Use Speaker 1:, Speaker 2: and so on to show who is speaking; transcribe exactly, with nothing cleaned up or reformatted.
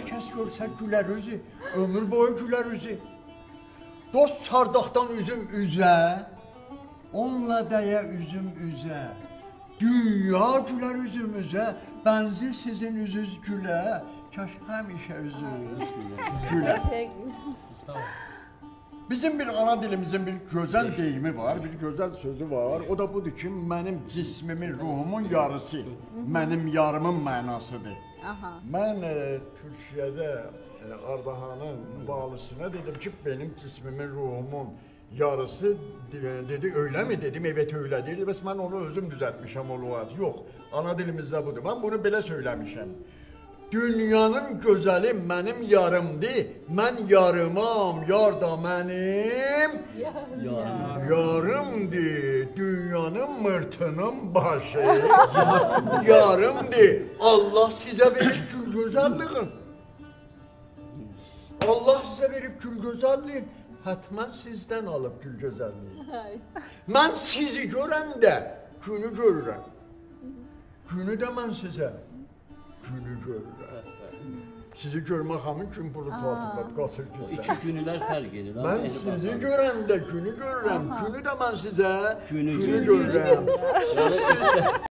Speaker 1: hər kəs görsə gülər üzü, ömür boyu gülər üzü. Dost çardaqdan üzüm üzə, onunla dəyə üzüm üzə. Dünya gülər üzümüzə, bənzir sizin üzüz gülə, kaş həmişə üzünüz gülə. Bizim bir ana dilimizin bir gözəl deyimi var, bir gözəl sözü var. O da budur ki, mənim cismimin, ruhumun yarısı, mənim yarımın mənasıdır.
Speaker 2: Aha.
Speaker 1: Mən e, Türkiyədə e, Ardahanın valısına dedim ki, benim cismimin, ruhumun yarısı dedi, öyle mi dedim, evet öyle dedi. Bəs mən onu özüm düzəltmişəm o lüğət. Yox, ana dilimizdə budur. Mən bunu belə söyləmişəm. Dünyanın gözəli mənim yarımdır, mən yarımam, yar da mənim yarımdır. Dünyanın mırtının başı yarımdır. Allah sizə verib gül gözəlliğin. Allah sizə verib gül gözəlliğin. Hətmən sizdən alıb gül gözəlliği. Mən sizi görəndə günü görürəm. Günü də mən sizə günü görürəm. Sizi görmək hamın gün bulud altında qaçır güzlər.
Speaker 3: İki günülər fərq edir.
Speaker 1: Mən sizi görəndə günü görürəm. Günü də mən sizə
Speaker 3: günü
Speaker 1: görürəm.